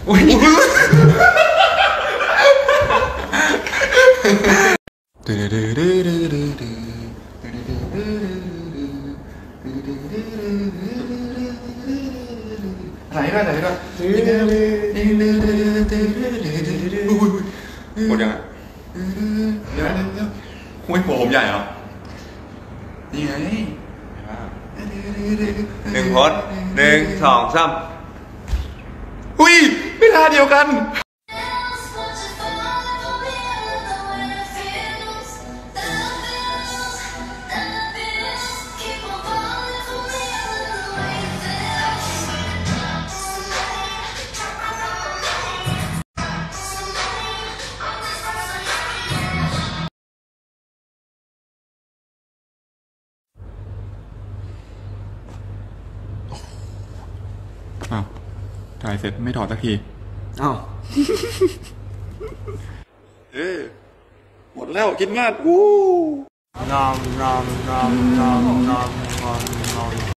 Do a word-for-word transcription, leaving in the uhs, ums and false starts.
อุ้ยไหลด้วยไหลด้วยหมดยังอ่ะเดี๋ยวเดี๋ยวคุยหัวผมใหญ่เหรอนี่ไงหนึ่งพอดหนึ่งสองสามอุ้ยเวลาเดียวกันอ้าวถ่ายเสร็จไม่ถอดสักทีอ้าวเอ๊หมดแล้วกินมากวู้นอมนอมนอมนอมนอมนอม